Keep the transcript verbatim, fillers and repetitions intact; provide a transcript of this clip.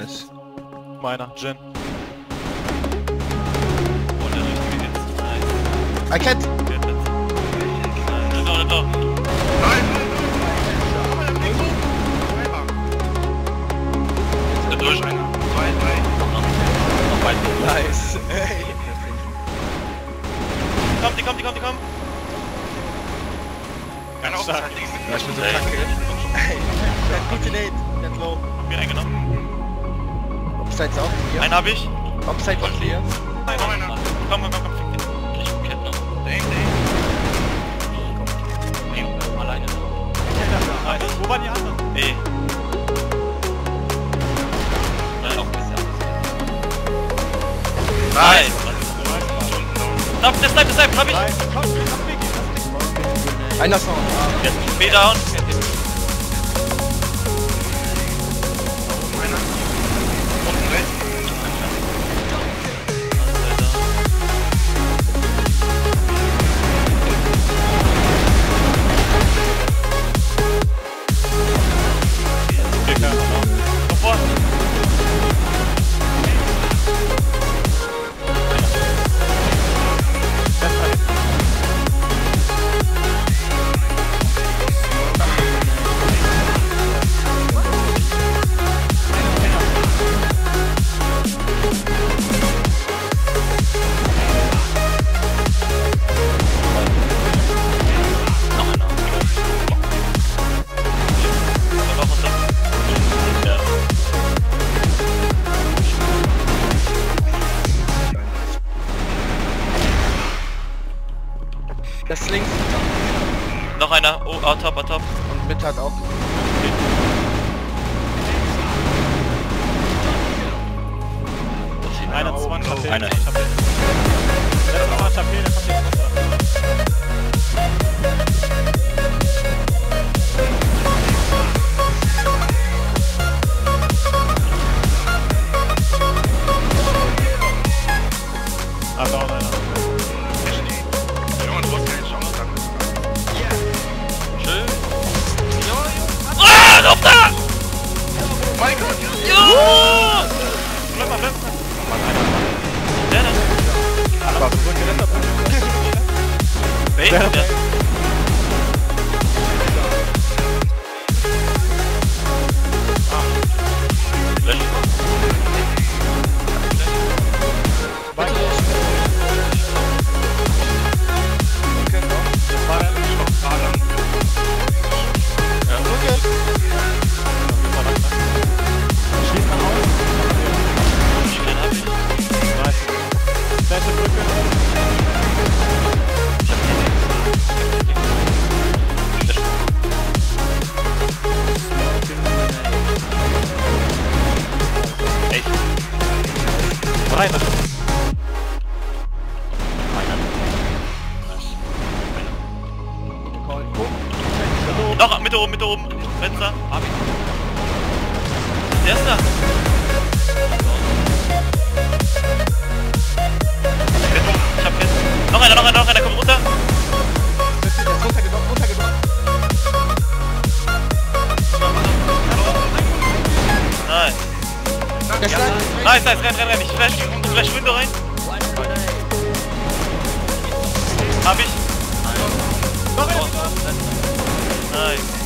Nice. Meiner, Jin. Oh, der richtige Hit. Nice. I can't! Get it. Nice. Doch, doch. Nein! Ist der durch einer? Zwei, drei. Noch weit. Nice! Ey! Kommt, die kommt, die kommt, die kommt. Keine Stark. Aufmerksamkeit. Ja, ich bin so Ey. krank, ey. Ey, der hat gute Nate. Der hat low. Hab mir eingenommen. Upside's auch clear. Einen hab ich. Upside war clear. Nein, noch einer. Komm, komm, komm, komm, fick den. Ich kenn noch. Der aim, der aim. Nee, alleine. Wo waren die anderen? E. Nein, auch ein bisschen. Nice! Stopp, der Snipe, der Snipe, hab ich! Nein, komm, komm, komm, Einer ist noch. Jetzt B down. Einer. Unten rechts. Sofort! Das ist links. Noch einer. Oh, ah, top, ah, top. Und mit hat auch. Einer zwanzig H P. Einer. zwanzig H P. Der hat zwanzig H P, der kommt jetzt runter. Ah, down einer. Junge, du hast keine Chance, danke. Schön. Ah, drauf da! Mein Gott! Jo! Bleib mal, bleib mal. Der da. Aber wo wurde gerettet? Bait, Der- der. Flash. Flasche Brücke. Echt? Rein. Noch, Mitte oben, Mitte oben. Fenster. Hab ich. Der ist da. Ich hab jetzt. Noch einer, noch einer, noch einer, komm runter. Der ist runtergedroppt, runtergedroppt. Nice. Der ist lang. Nice, nice, renn, renn, renn. Ich flash, ich flash Window rein. Hab ich. Noch einer. Nice.